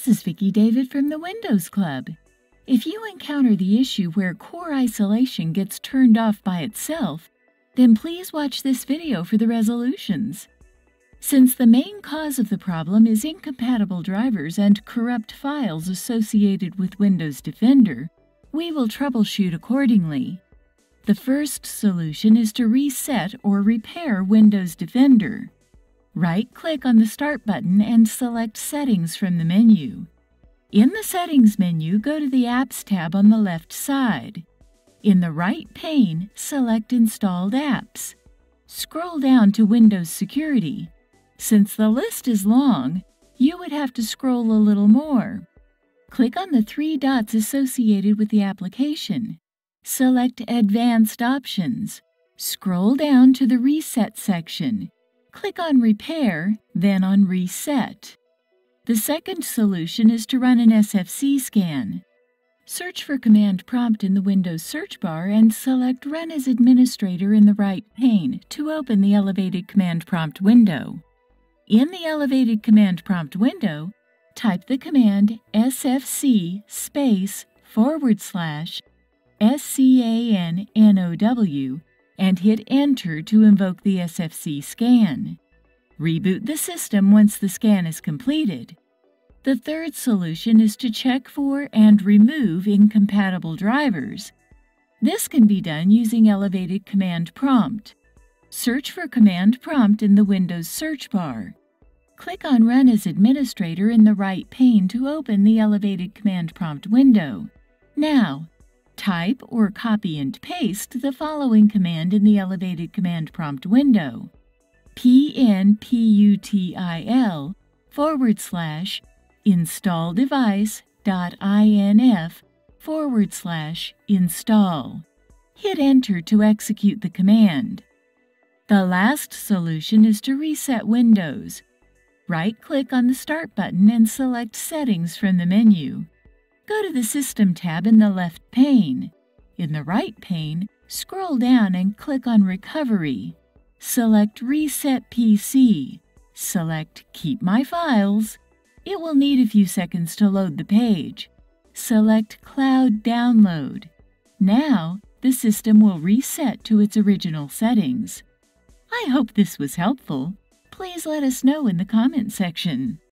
This is Vicki David from the Windows Club. If you encounter the issue where core isolation gets turned off by itself, then please watch this video for the resolutions. Since the main cause of the problem is incompatible drivers and corrupt files associated with Windows Defender, we will troubleshoot accordingly. The first solution is to reset or repair Windows Defender. Right-click on the Start button and select Settings from the menu. In the Settings menu, go to the Apps tab on the left side. In the right pane, select Installed Apps. Scroll down to Windows Security. Since the list is long, you would have to scroll a little more. Click on the three dots associated with the application. Select Advanced Options. Scroll down to the Reset section. Click on Repair, then on Reset. The second solution is to run an SFC scan. Search for Command Prompt in the Windows search bar and select Run as Administrator in the right pane to open the elevated Command Prompt window. In the elevated Command Prompt window, type the command SFC /SCANNOW and hit Enter to invoke the SFC scan. Reboot the system once the scan is completed. The third solution is to check for and remove incompatible drivers. This can be done using elevated Command Prompt. Search for Command Prompt in the Windows search bar. Click on Run as Administrator in the right pane to open the elevated Command Prompt window. Now, type or copy and paste the following command in the elevated Command Prompt window: pnputil/installdevice.inf/install. Hit Enter to execute the command. The last solution is to reset Windows. Right-click on the Start button and select Settings from the menu. Go to the System tab in the left pane. In the right pane, scroll down and click on Recovery. Select Reset PC. Select Keep My Files. It will need a few seconds to load the page. Select Cloud Download. Now, the system will reset to its original settings. I hope this was helpful. Please let us know in the comment section.